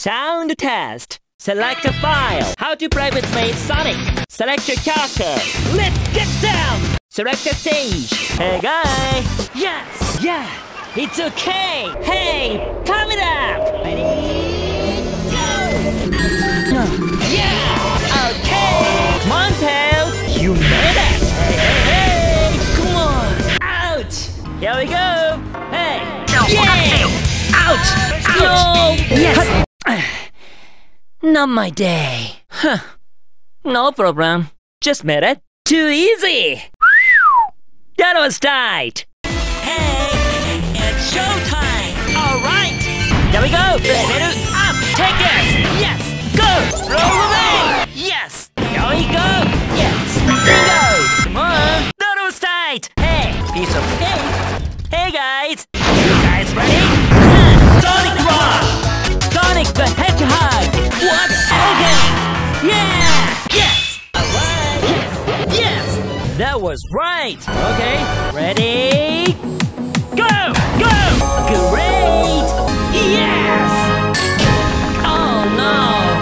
Sound test. Select a file. How to play with Maid Sonic. Select your character. Let's get down. Select a stage. Hey guy. Yes. Yeah. It's okay. Hey, pump it up. Ready? Go. Yeah. Okay. Come on, Tails. You made it. Hey. Come on. Out. Here we go. Hey. Yeah. Ouch. Ouch. No. Yes. Not my day. Huh. No problem. Just made it. Too easy. That was tight. Hey, it's showtime. All right. There we go. Level up. Take this. Yes. Go. Roll away. Yes. Here we go. Yes. Bingo. Come on. That was tight. Hey, piece of cake. Hey guys. You guys ready? Sonic Rock. Sonic the Hedgehog! What? Okay! Yeah! Yes! Alright! Yes! That was right! Okay, ready? Go! Go! Great! Yes! Oh no!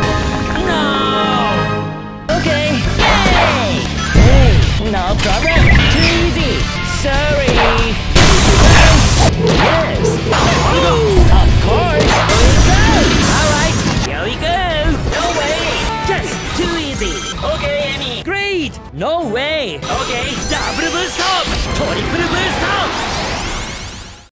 No! Okay, yay! Hey, no problem! Too easy! Sorry! Yes! Of course! Alright, here we go! No way! Just too easy! Okay, Amy! Great! No way! Okay, double boost up! Triple boost up!